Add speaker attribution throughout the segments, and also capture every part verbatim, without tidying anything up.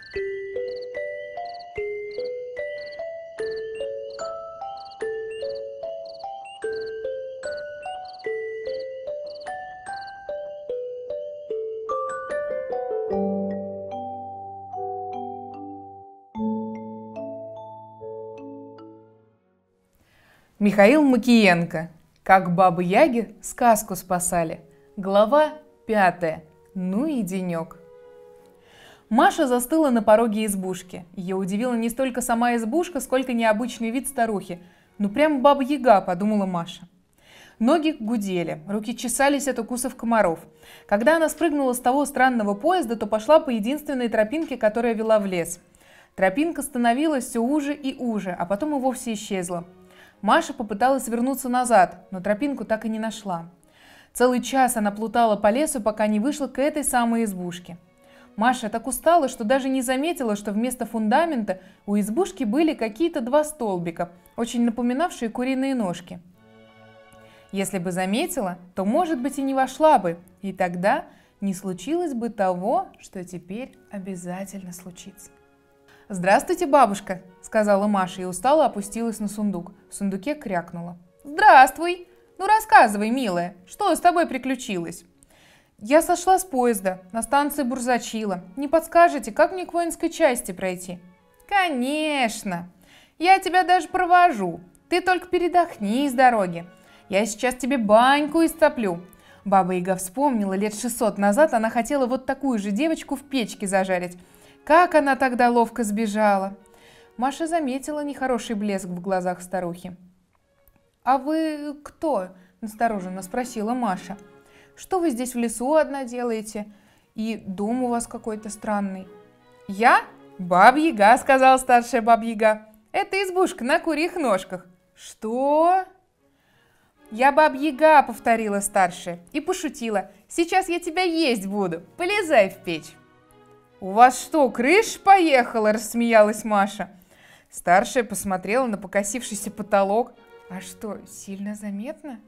Speaker 1: Михаил Макиенко. Как бабы-яги сказку спасали. Глава пятая. Ну и денек. Маша застыла на пороге избушки. Ее удивила не столько сама избушка, сколько необычный вид старухи. Ну прям баба-яга, подумала Маша. Ноги гудели, руки чесались от укусов комаров. Когда она спрыгнула с того странного поезда, то пошла по единственной тропинке, которая вела в лес. Тропинка становилась все уже и уже, а потом и вовсе исчезла. Маша попыталась вернуться назад, но тропинку так и не нашла. Целый час она плутала по лесу, пока не вышла к этой самой избушке. Маша так устала, что даже не заметила, что вместо фундамента у избушки были какие-то два столбика, очень напоминавшие куриные ножки. Если бы заметила, то, может быть, и не вошла бы, и тогда не случилось бы того, что теперь обязательно случится. «Здравствуйте, бабушка», — сказала Маша и устало опустилась на сундук. В сундуке крякнула. «Здравствуй! Ну рассказывай, милая, что с тобой приключилось?» «Я сошла с поезда, на станции Бурзачила. Не подскажете, как мне к воинской части пройти?» «Конечно! Я тебя даже провожу. Ты только передохни с дороги. Я сейчас тебе баньку истоплю». Баба-яга вспомнила, лет шестьсот назад она хотела вот такую же девочку в печке зажарить. Как она тогда ловко сбежала! Маша заметила нехороший блеск в глазах старухи. «А вы кто?» – настороженно спросила Маша. «Что вы здесь в лесу одна делаете? И дом у вас какой-то странный». «Я? Баба-яга», – сказала старшая баба-яга. «Это избушка на курьих ножках». «Что?» «Я баба-яга», – повторила старшая и пошутила. «Сейчас я тебя есть буду. Полезай в печь». «У вас что, крыша поехала?» – рассмеялась Маша. Старшая посмотрела на покосившийся потолок. «А что, сильно заметно?»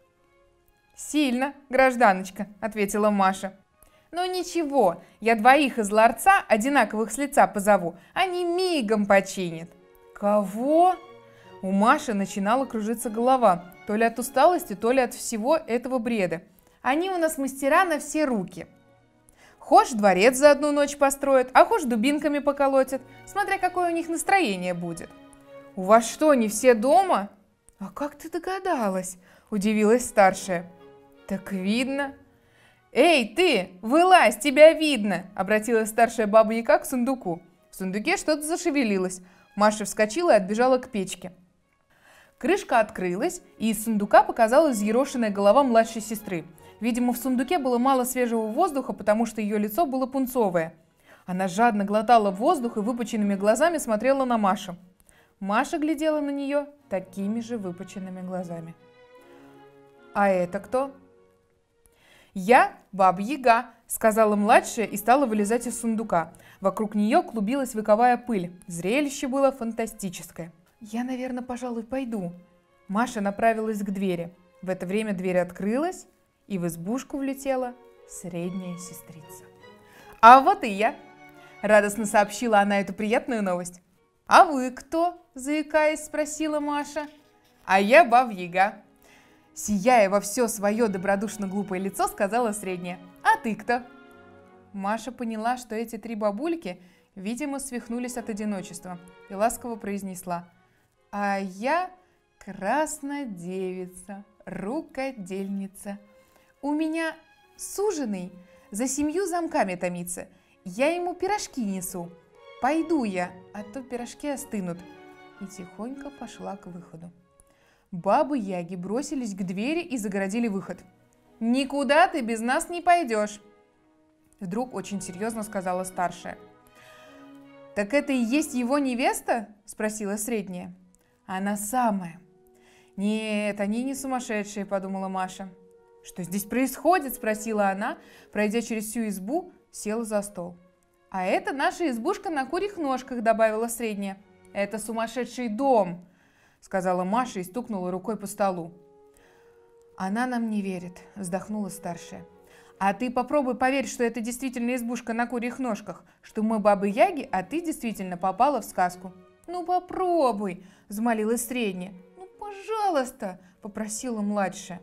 Speaker 1: «Сильно, гражданочка», – ответила Маша. «Ну ничего, я двоих из ларца, одинаковых с лица, позову. Они мигом починят». «Кого?» У Маши начинала кружиться голова. То ли от усталости, то ли от всего этого бреда. «Они у нас мастера на все руки. Хошь дворец за одну ночь построят, а хошь дубинками поколотят, смотря какое у них настроение будет». «У вас что, не все дома?» «А как ты догадалась?» – удивилась старшая. «Так видно». «Эй, ты, вылазь, тебя видно!» – обратилась старшая баба-яга к сундуку. В сундуке что-то зашевелилось. Маша вскочила и отбежала к печке. Крышка открылась, и из сундука показалась взъерошенная голова младшей сестры. Видимо, в сундуке было мало свежего воздуха, потому что ее лицо было пунцовое. Она жадно глотала воздух и выпученными глазами смотрела на Машу. Маша глядела на нее такими же выпученными глазами. «А это кто?» «Я баба-яга», — сказала младшая и стала вылезать из сундука. Вокруг нее клубилась вековая пыль. Зрелище было фантастическое. «Я, наверное, пожалуй, пойду». Маша направилась к двери. В это время дверь открылась, и в избушку влетела средняя сестрица. «А вот и я!» – радостно сообщила она эту приятную новость. «А вы кто?» – заикаясь, спросила Маша. «А я баба-яга», – сияя во все свое добродушно-глупое лицо, сказала средняя. «А ты кто?» Маша поняла, что эти три бабульки, видимо, свихнулись от одиночества, и ласково произнесла: «А я краснодевица, рукодельница. У меня суженый за семью замками томится. Я ему пирожки несу. Пойду я, а то пирожки остынут». И тихонько пошла к выходу. Бабы-яги бросились к двери и загородили выход. «Никуда ты без нас не пойдешь», — вдруг очень серьезно сказала старшая. «Так это и есть его невеста?» — спросила средняя. «Она самая». «Нет, они не сумасшедшие», — подумала Маша. «Что здесь происходит?» – спросила она, пройдя через всю избу, села за стол. «А это наша избушка на курьих ножках», – добавила средняя. «Это сумасшедший дом», – сказала Маша и стукнула рукой по столу. «Она нам не верит», – вздохнула старшая. А ты попробуй поверь, что это действительно избушка на курьих ножках, что мы бабы-яги, а ты действительно попала в сказку. Ну попробуй, взмолилась средняя. Ну пожалуйста, попросила младшая.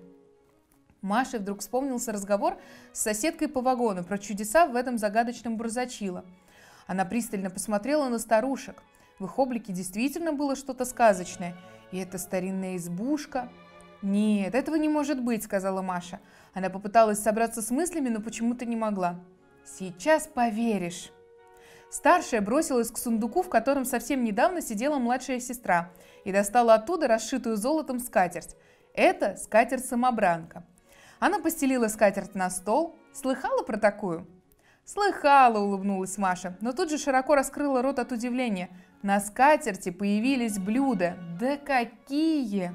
Speaker 1: Маше вдруг вспомнился разговор с соседкой по вагону про чудеса в этом загадочном Барзачило. Она пристально посмотрела на старушек. В их облике действительно было что-то сказочное. И эта старинная избушка... «Нет, этого не может быть», — сказала Маша. Она попыталась собраться с мыслями, но почему-то не могла. «Сейчас поверишь». Старшая бросилась к сундуку, в котором совсем недавно сидела младшая сестра, и достала оттуда расшитую золотом скатерть. Это скатерть-самобранка. Она постелила скатерть на стол. Слыхала про такую? «Слыхала», — улыбнулась Маша, но тут же широко раскрыла рот от удивления. На скатерти появились блюда. Да какие!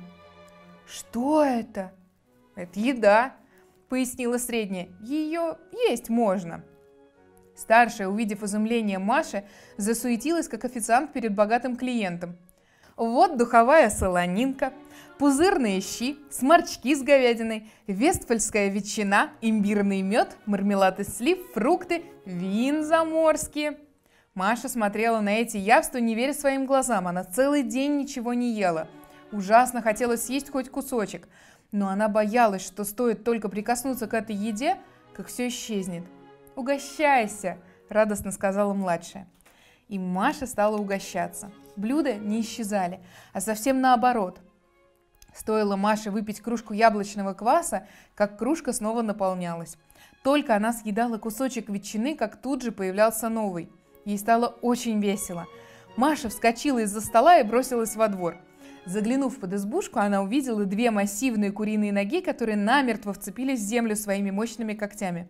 Speaker 1: «Что это?» «Это еда», — пояснила средняя. «Ее есть можно». Старшая, увидев изумление Маши, засуетилась, как официант перед богатым клиентом. Вот духовая солонинка, пузырные щи, сморчки с говядиной, вестфальская ветчина, имбирный мед, мармелад из слив, фрукты, вин заморские. Маша смотрела на эти явства, не веря своим глазам. Она целый день ничего не ела. Ужасно хотелось съесть хоть кусочек, но она боялась, что стоит только прикоснуться к этой еде, как все исчезнет. «Угощайся!» – радостно сказала младшая. И Маша стала угощаться. Блюда не исчезали, а совсем наоборот. Стоило Маше выпить кружку яблочного кваса, как кружка снова наполнялась. Только она съедала кусочек ветчины, как тут же появлялся новый. Ей стало очень весело. Маша вскочила из-за стола и бросилась во двор. Заглянув под избушку, она увидела две массивные куриные ноги, которые намертво вцепились в землю своими мощными когтями.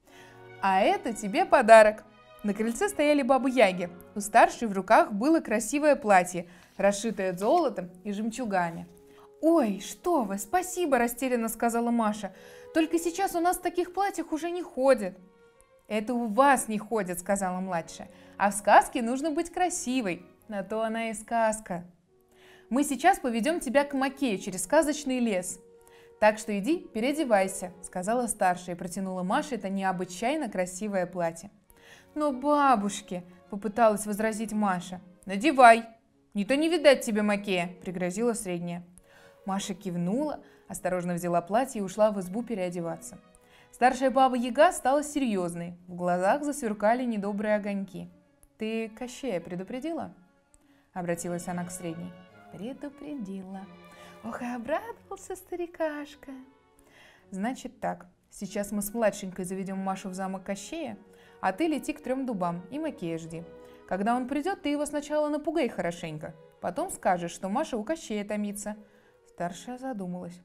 Speaker 1: «А это тебе подарок!» На крыльце стояли бабы-яги. У старшей в руках было красивое платье, расшитое золотом и жемчугами. «Ой, что вы, спасибо!» – растерянно сказала Маша. «Только сейчас у нас в таких платьях уже не ходят». «Это у вас не ходят», – сказала младшая. «А в сказке нужно быть красивой. На то она и сказка. Мы сейчас поведем тебя к Макею через сказочный лес. Так что иди, переодевайся», – сказала старшая и протянула Маше это необычайно красивое платье. «Но бабушки», – попыталась возразить Маша. «Надевай, не то не видать тебе Макея», – пригрозила средняя. Маша кивнула, осторожно взяла платье и ушла в избу переодеваться. Старшая баба-яга стала серьезной, в глазах засверкали недобрые огоньки. «Ты Кощея предупредила?» – обратилась она к средней. «Предупредила. Ох, и обрадовался старикашка». «Значит так, сейчас мы с младшенькой заведем Машу в замок Кощея, а ты лети к трем дубам и Макея жди. Когда он придет, ты его сначала напугай хорошенько, потом скажешь, что Маша у Кощея томится». Старшая задумалась.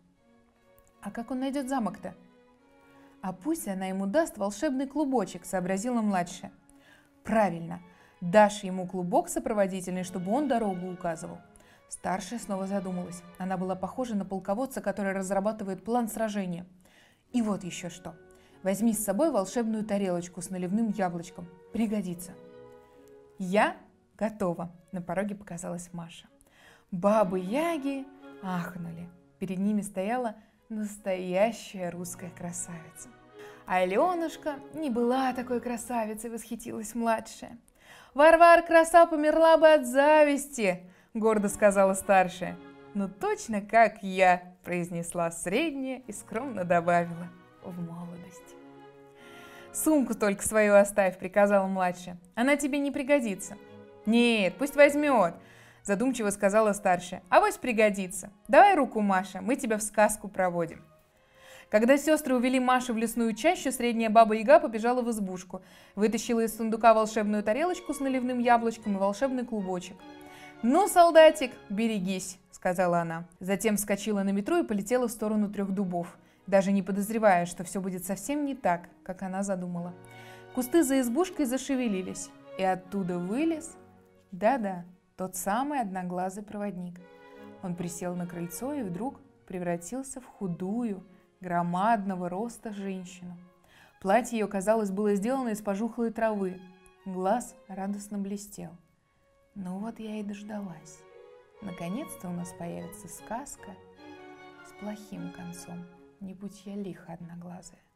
Speaker 1: «А как он найдет замок-то?» «А пусть она ему даст волшебный клубочек», — сообразила младшая. «Правильно, дашь ему клубок сопроводительный, чтобы он дорогу указывал». Старшая снова задумалась. Она была похожа на полководца, который разрабатывает план сражения. «И вот еще что. Возьми с собой волшебную тарелочку с наливным яблочком. Пригодится». «Я готова», — на пороге показалась Маша. Бабы-яги ахнули. Перед ними стояла настоящая русская красавица. Аленушка не была такой красавицей, восхитилась младшая. «Варвара краса померла бы от зависти», — гордо сказала старшая. «Ну точно как я», — произнесла средняя и скромно добавила: «в молодости». «Сумку только свою оставь», — приказала младшая. «Она тебе не пригодится». «Нет, пусть возьмет», — задумчиво сказала старшая. «Авось пригодится. Давай руку, Маша, мы тебя в сказку проводим». Когда сестры увели Машу в лесную чащу, средняя баба-яга побежала в избушку, вытащила из сундука волшебную тарелочку с наливным яблочком и волшебный клубочек. «Ну, солдатик, берегись», — сказала она. Затем вскочила на метлу и полетела в сторону трех дубов, даже не подозревая, что все будет совсем не так, как она задумала. Кусты за избушкой зашевелились, и оттуда вылез, да-да, тот самый одноглазый проводник. Он присел на крыльцо и вдруг превратился в худую, громадного роста женщину. Платье ее, казалось, было сделано из пожухлой травы. Глаз радостно блестел. Ну вот я и дождалась. Наконец-то у нас появится сказка с плохим концом. Не будь я лиха одноглазая.